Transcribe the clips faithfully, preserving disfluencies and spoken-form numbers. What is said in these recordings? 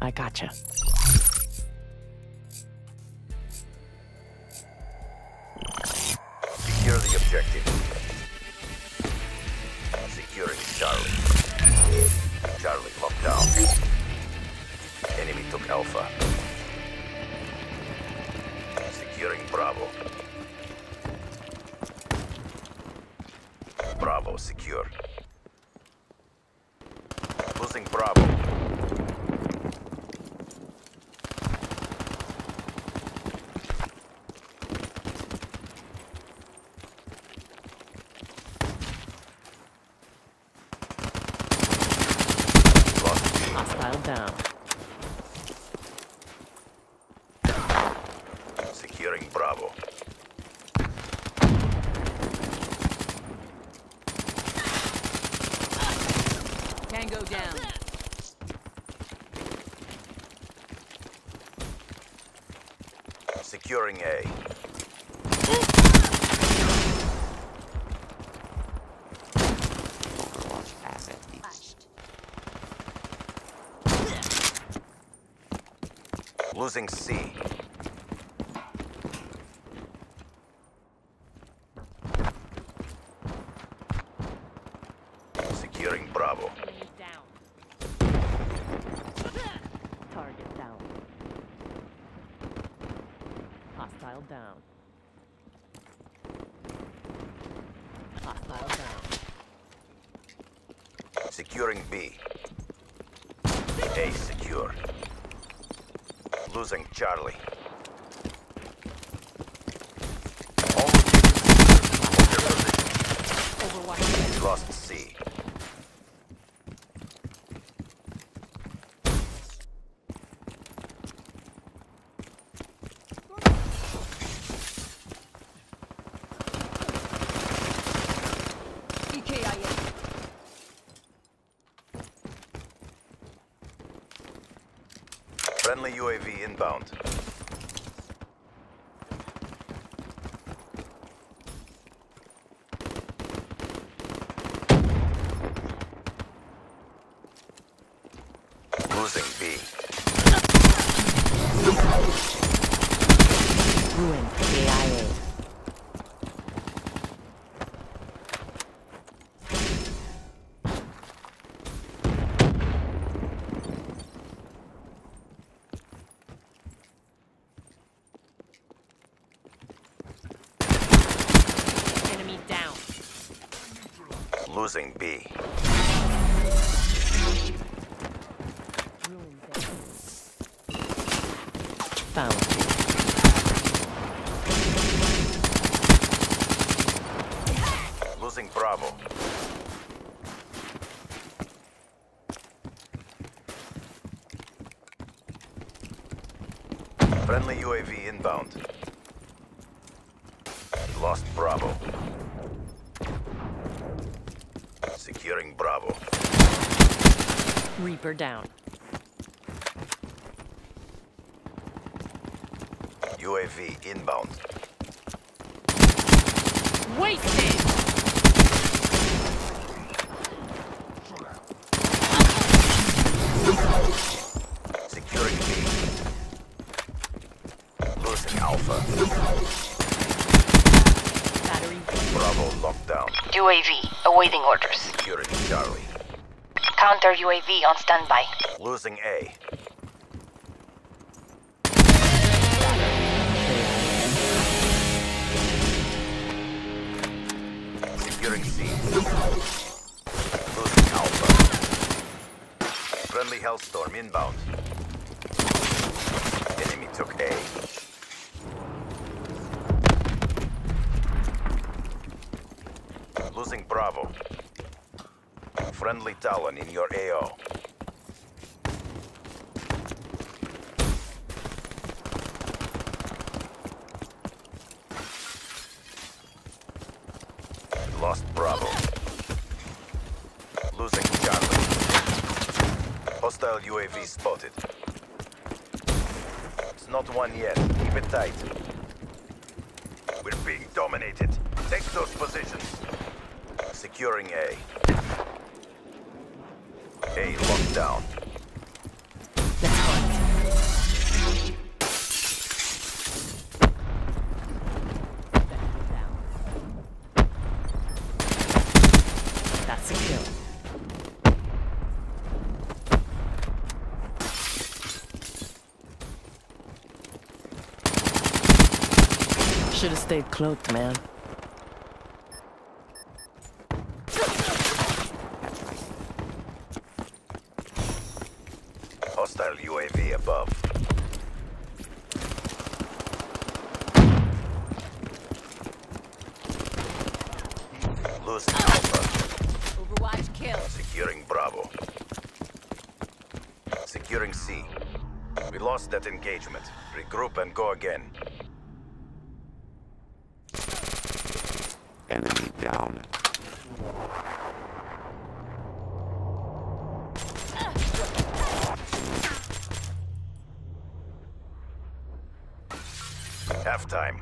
I gotcha. Secure the objective. Securing Charlie. Charlie locked down. Enemy took Alpha. Securing Bravo. Bravo secure. Losing Bravo. Hostile down. Securing Bravo. Tango down. Securing A. Watch asset. Losing C. Securing Bravo. Down. Target down. Hostile down. Hostile down. Securing B. A secure. Losing Charlie. Overwatch. Lost C. E K I A. Friendly U A V inbound. Losing B. Ruin. K I A. Enemy down. Losing B. Ruin. Found. Losing Bravo. Friendly U A V inbound. Lost Bravo. Securing Bravo. Reaper down. U A V inbound. Wasted. Securing B. Losing Alpha. Battery. Bravo locked down. U A V, awaiting orders. Securing Charlie. Counter U A V on standby. Losing A. Securing C. Losing Alpha. Friendly Hellstorm inbound. Enemy took A. Losing Bravo. Friendly Talon in your A O. Lost Bravo. Losing Charlie. Hostile U A V spotted. It's not one yet. Keep it tight. We're being dominated. Take those positions. Securing A. A locked down. Let's go. Should have stayed cloaked, man. Hostile U A V above. Losing Alpha. Overwatch kill. Securing Bravo. Securing C. We lost that engagement. Regroup and go again. Enemy down. Halftime.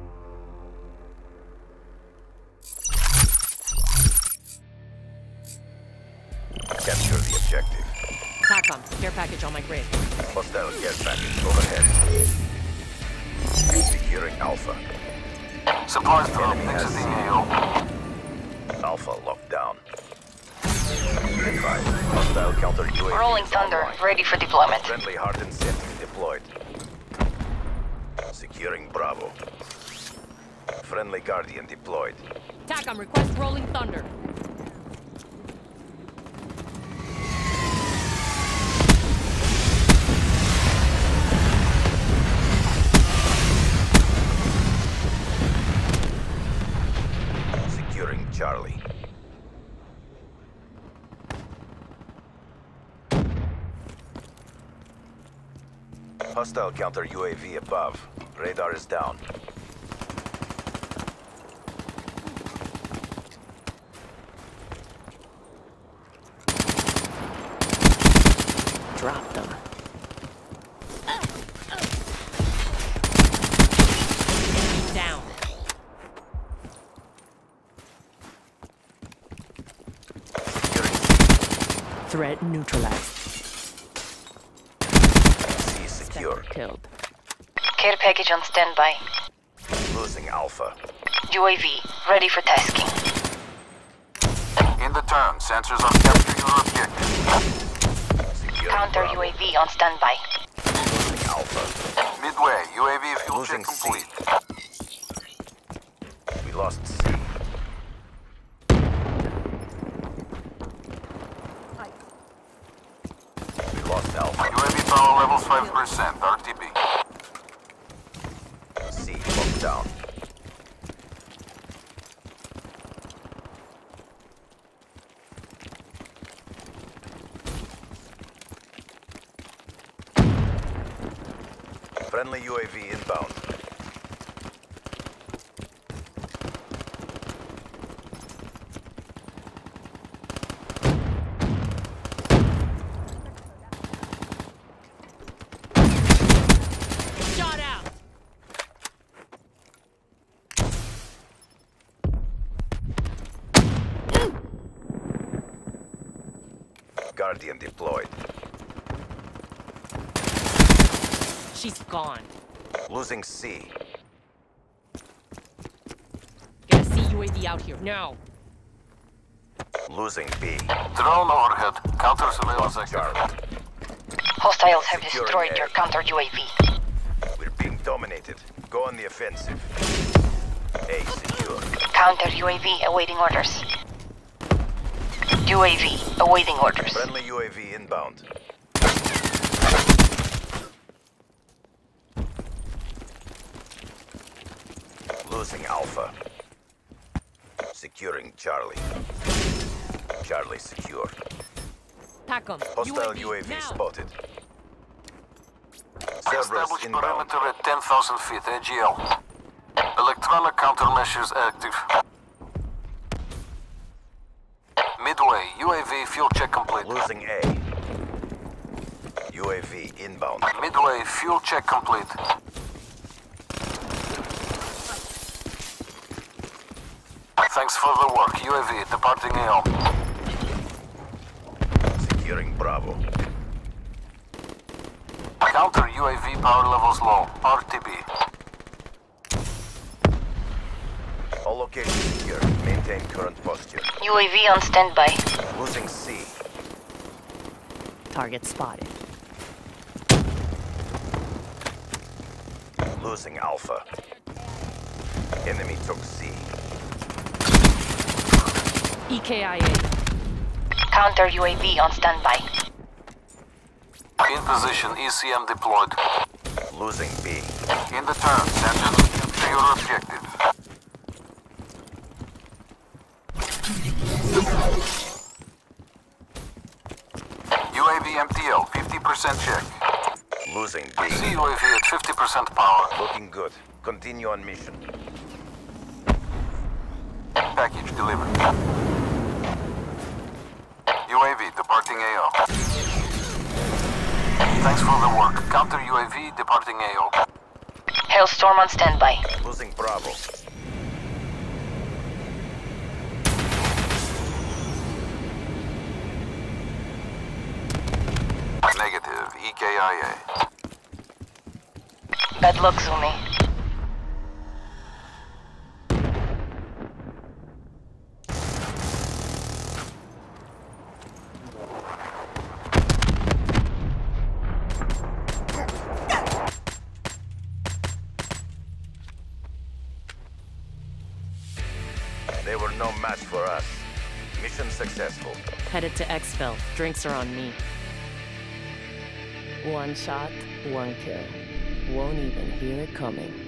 Capture the objective. TACOM, care package on my grid. Hostile care package overhead. Securing Alpha. Supplies drop Enemy has exiting A O. Alpha locked down. Advise. Hostile counter U A V. Rolling is Thunder, online. ready for deployment. Friendly hardened sentry deployed. Securing Bravo. Friendly Guardian deployed. TACOM, request Rolling Thunder. Securing Charlie. Hostile counter U A V above. Radar is down. Dropped them. Enemy down. Securing Threat neutralized. C secure. Killed. Care package on standby. Losing Alpha. U A V, ready for tasking. In the turn, sensors on capture your objective. Securing Counter Bravo. U A V on standby. Losing Alpha. Midway, U A V fuel Losing check C. complete. We lost C. We lost Alpha. U A V power levels five percent, R T B. C locked down. Friendly U A V inbound. Shot out. Guardian deployed. She's gone. Losing C. Get a C U A V out here. Now. Losing B. Drone overhead. Counter surveillance Lost active. Charlie. Hostiles have Securing destroyed A. your counter U A V. We're being dominated. Go on the offensive. A secure. Counter U A V awaiting orders. U A V awaiting orders. Friendly U A V inbound. Losing Alpha. Securing Charlie. Charlie secure. TACOM, Hostile U A V now. spotted. Cerberus Establish inbound. perimeter at ten thousand feet, A G L. Electronic countermeasures active. Midway, U A V fuel check complete. Losing A. U A V inbound. Midway, fuel check complete. Thanks for the work. U A V departing A O. Securing Bravo. Counter U A V power levels low. R T B. All locations secure. Maintain current posture. U A V on standby. Losing C. Target spotted. Losing Alpha. Enemy took C. E K I A. Counter U A V on standby. In position, E C M deployed. Losing B. In the turn, Sentinel. Capture your objective. U A V M T L, fifty percent check. Losing I B. see U A V at fifty percent power. Looking good. Continue on mission. Package delivered. U A V departing A O. Thanks for the work. Counter U A V departing A O. Hailstorm on standby. Losing Bravo. Negative. E K I A. Bad luck, Zumi. They were no match for us. Mission successful. Headed to exfil. Drinks are on me. One shot, one kill. Won't even hear it coming.